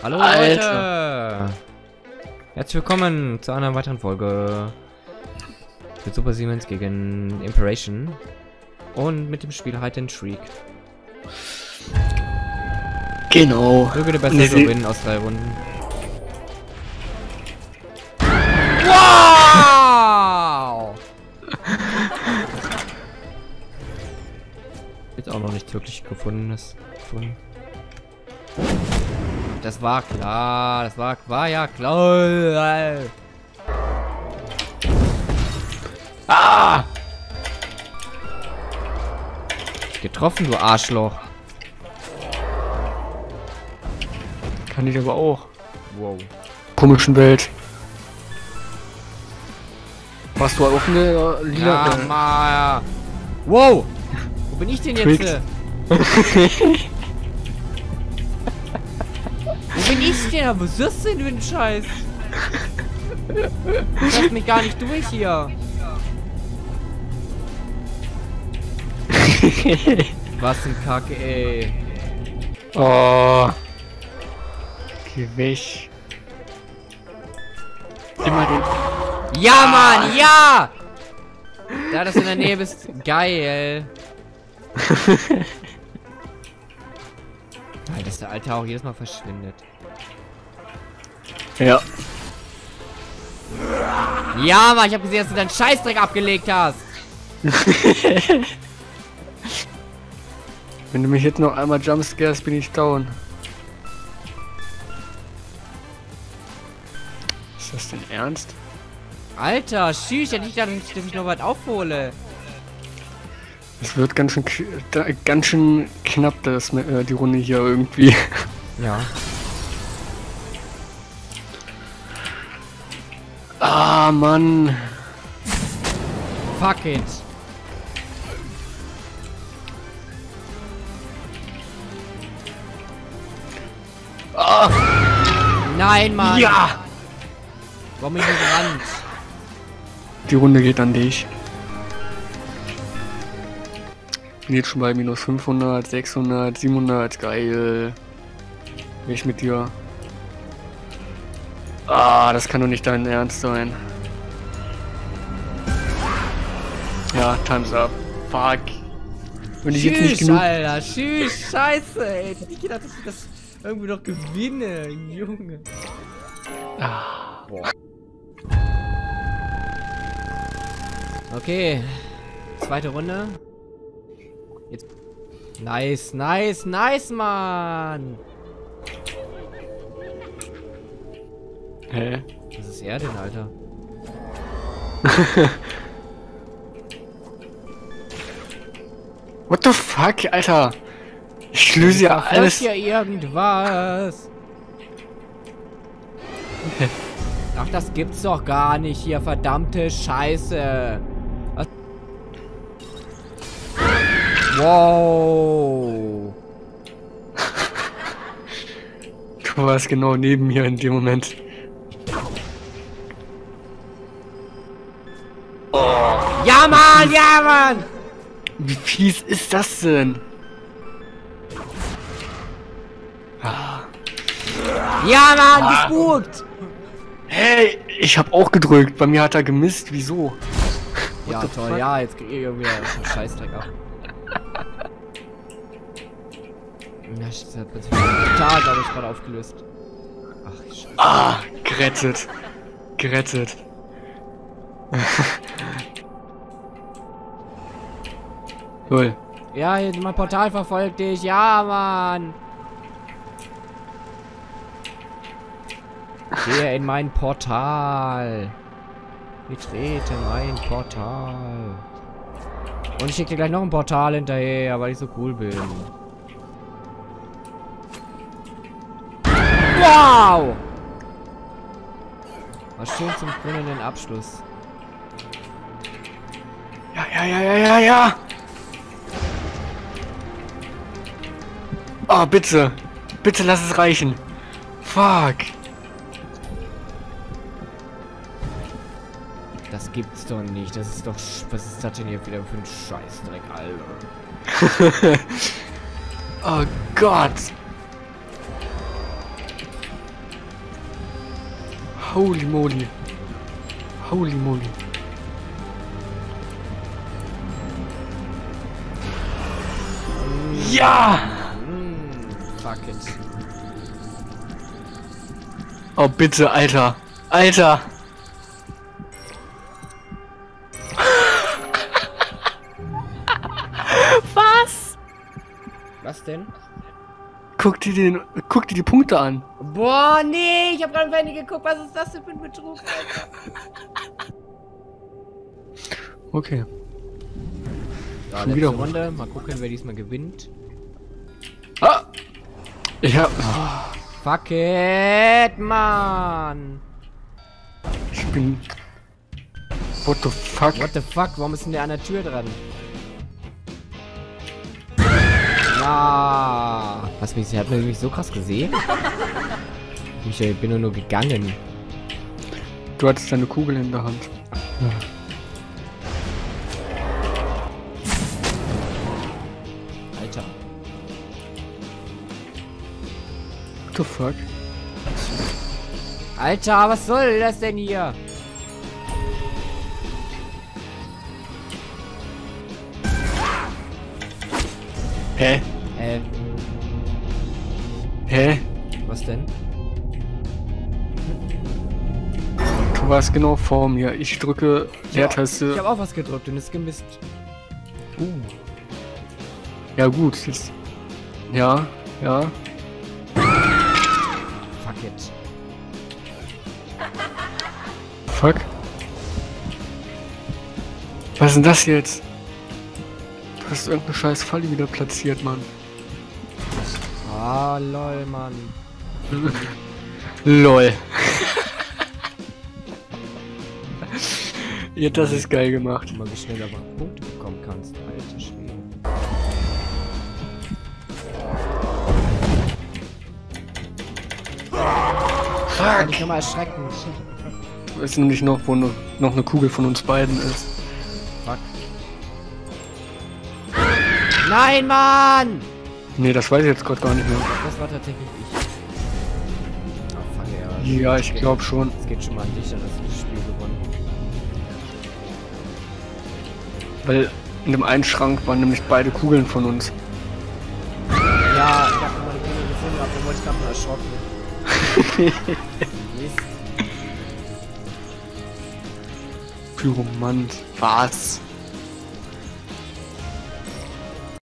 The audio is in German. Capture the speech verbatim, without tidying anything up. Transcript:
Hallo Alter. Leute! Herzlich willkommen zu einer weiteren Folge mit Super Siemens gegen Imperation und mit dem Spiel Hide and Shriek. Genau. Möge der Beste Nee, gewinnen aus drei Runden. Wow! Jetzt auch noch nichts wirklich gefundenes gefunden. Das war klar, das war, war ja klar. Ah! Getroffen, du Arschloch. Kann ich aber auch. Wow. Komischen Welt. Warst du auch eine äh, lila? Ja, ma. Wow! Wo bin ich denn jetzt? Tricks. äh? Wo bin ich denn? Was ist das denn für ein Scheiß? Lass mich gar nicht durch hier. Was ein Kacke, ey. Oh. Geh weg. Immer den. Ja, Mann, ja! Da das in der Nähe bist, geil. Alter, dass der Alte auch jedes Mal verschwindet. Ja. Ja, Mann, ich hab gesehen, dass du deinen Scheißdreck abgelegt hast. Wenn du mich jetzt noch einmal jumpscares, bin ich down. Ist das denn ernst? Alter, schieß, hätte ich gedacht, dass ich noch weit aufhole. Es wird ganz schön, k- da- ganz schön knapp, das, äh, die Runde hier irgendwie. Ja. Ah, Mann. Fuck it. Ah. Nein, Mann. Ja! Warum bin ich nicht gerannt? Die Runde geht an dich. Bin jetzt schon bei minus fünfhundert, sechshundert, siebenhundert. Geil. Bin ich mit dir. Ah, das kann doch nicht dein Ernst sein. Ja, time's up. Fuck. Wenn ich jetzt nicht Tschüss, genug... Alter. Tschüss. Scheiße, ey. Ich hätte nicht gedacht, dass ich das irgendwie noch gewinne. Junge. Ah. Boah. Okay. Zweite Runde. Jetzt. Nice, nice, nice, Mann. Hä? Was ist er denn, Alter? What the fuck, Alter? Ich löse ja Verfolgt alles. ja irgendwas. Ach, das gibt's doch gar nicht hier, verdammte Scheiße. Was? Wow. Du warst genau neben mir in dem Moment. Ja, Mann, ja, Mann. Wie fies ist das denn? Ah. Ja, Mann, gespukt. Hey, ich hab auch gedrückt. Bei mir hat er gemisst. Wieso? Ja, the toll, fuck? ja, jetzt krieg ich irgendwie einen Scheißdreck ab. Na, das hat plötzlich total, glaube ich, gerade aufgelöst. Ach, Scheiße. Ah, gerettet. Gerettet. Cool. Ja, hier, mein Portal verfolgt dich. Ja, Mann. Gehe in mein Portal. Betrete mein Portal. Und ich schicke dir gleich noch ein Portal hinterher, weil ich so cool bin. Wow! Was schön zum krönenden Abschluss. Ja, ja, ja, ja, ja, ja. Oh, bitte. Bitte lass es reichen. Fuck. Das gibt's doch nicht. Das ist doch... sch- Was ist das denn hier wieder für ein Scheißdreck, Alter? Oh Gott. Holy moly. Holy moly. Ja! Mm, fuck it. Oh bitte, Alter. Alter. Was? Was denn? Guck dir den, guck dir die Punkte an. Boah, nee, ich hab gerade am Handy geguckt. Was ist das denn für ein Betrug, Alter? Okay. So, Schon letzte wieder Runde. Mal gucken, wer diesmal gewinnt. Ah! Ich hab. Oh, Fuck it, Mann. ich bin. What the fuck? What the fuck? Warum ist denn der an der Tür dran? Ja. Was mich, hat man mich so krass gesehen? Ich äh, bin nur, nur gegangen. Du hattest deine Kugel in der Hand. Ja. Alter. What the fuck? Alter, was soll das denn hier? Hä? Äh, Hä? was denn? Du warst genau vor mir. Ich drücke Leertaste. Ich habe auch was gedrückt und es gemisst. Uh. Ja gut, jetzt. Ja, ja. Fuck it. Fuck. Was ist denn das jetzt? Du hast irgendeine scheiß Falle wieder platziert, Mann. Ah, lol, Mann. Lol. Ja, das ist geil gemacht. Guck mal, wie schnell du aber Punkte bekommen kannst. Alter Schwede. Kann ich nochmal erschrecken. Ich weiß nämlich noch, wo noch eine Kugel von uns beiden ist. Fuck. Nein, Mann! Nee, das weiß ich jetzt gerade gar nicht mehr. Das war tatsächlich ich. Oh, fuck, ja. Ja, ich glaube schon. Es geht schon mal an dich, dann hast du das Spiel gewonnen. Weil in dem einen Schrank waren nämlich beide Kugeln von uns. Ja, ich hab meine Kugel gefunden, aber dann wollte ich gerade mal erschrocken. Mist. Pyromant. Was?